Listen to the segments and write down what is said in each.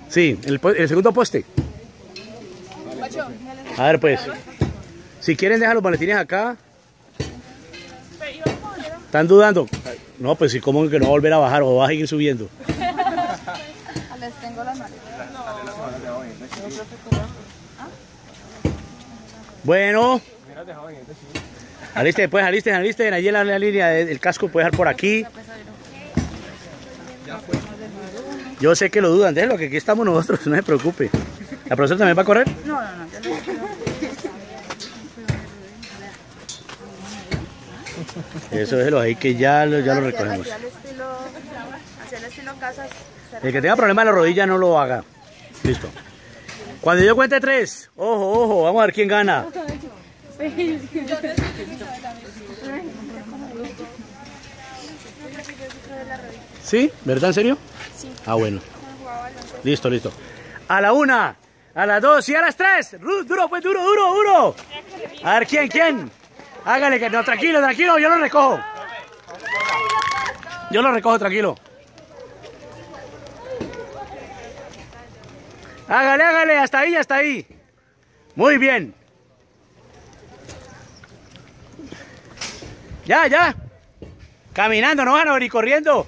Sí, el segundo poste. A ver, pues. Si quieren, dejar los maletines acá. ¿Están dudando? No, pues sí, ¿cómo que no va a volver a bajar o va a seguir subiendo? Les tengo las maletas. Bueno. Alisten, pues, alisten. Allí en la línea del casco puede dejar por aquí. Yo sé que lo dudan, déjenlo, que aquí estamos nosotros, no se preocupe. ¿La profesora también va a correr? No. Eso déjelo ahí que ya lo recogemos. Hacia el estilo casas. El que tenga problemas en la rodilla no lo haga. Listo. Cuando yo cuente 3, ojo, vamos a ver quién gana. ¿Sí? ¿Verdad? ¿En serio? Sí. Ah, bueno. Listo. A la 1, a las 2 y a las 3. Duro, pues, duro. A ver, ¿quién? Hágale, que no, tranquilo, yo lo recojo. Tranquilo. Hágale, hasta ahí. Muy bien. Ya. Caminando, no van a venir corriendo.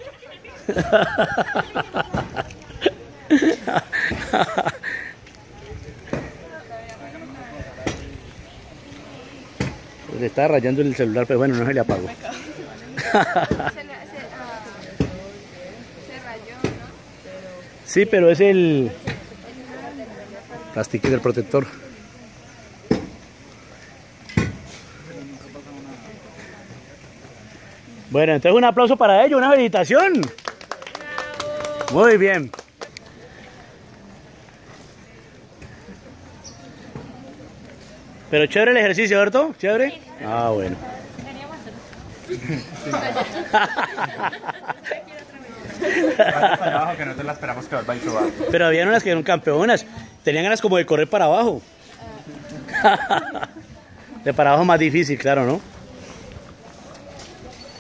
Le está rayando el celular, pero bueno, no se le apagó. Se rayó, ¿no? Sí, pero es el plastiquito del protector. Bueno, entonces un aplauso para ellos, una felicitación. Muy bien. Pero chévere el ejercicio, ¿cierto? ¿Chévere? Ah, bueno. Que nosotros la esperamos que vuelva y suba. Pero había unas que eran campeonas. Tenían ganas como de correr para abajo. De para abajo más difícil, claro, ¿no?